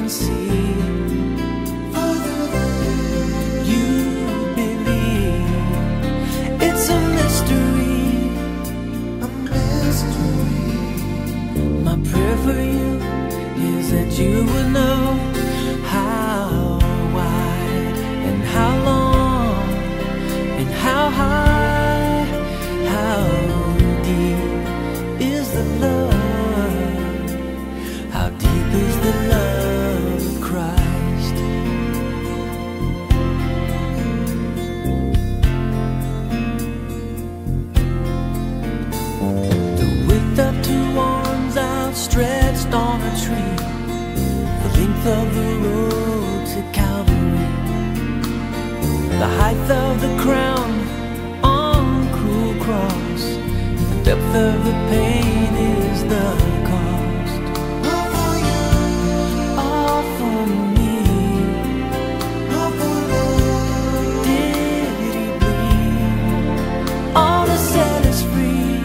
can see. You believe it's a mystery, a mystery. My prayer for you is that you would know how wide and how long and how high, how deep is the love, how deep is the love of Christ. The width of two arms outstretched on a tree, the length of the road to Calvary, the height of the crown on the cruel cross, the depth of the pain is the cost. All for you, all for me, all for love. Did he bleed all to set us free?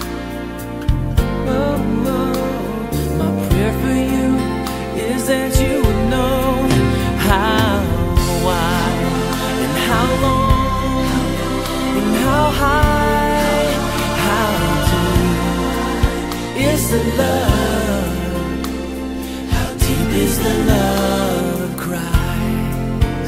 Oh, my prayer for you is that you would know how wide and how long and how high, how deep is the love, how deep is the love of Christ.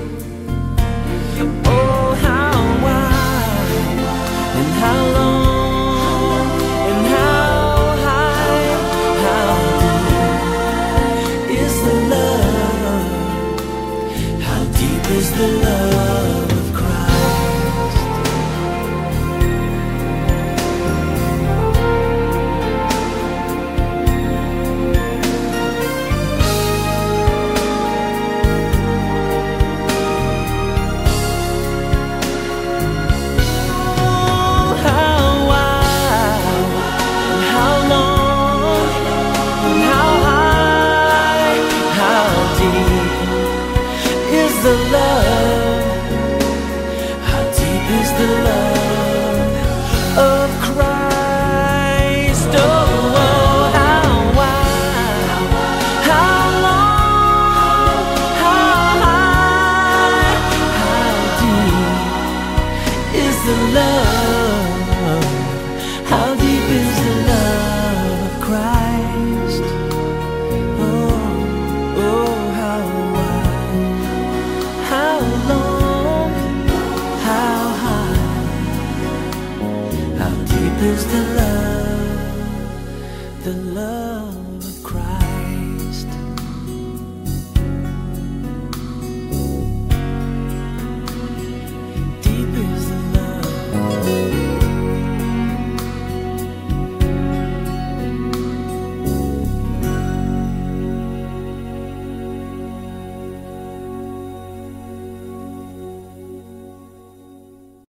Oh, how wide and how long and how high, how deep is the love, how deep is the love of Christ. Oh, how wide and how long and how high, how deep is the love, how deep is the love of Christ. Oh, how wide, how long, how high, how deep is the love,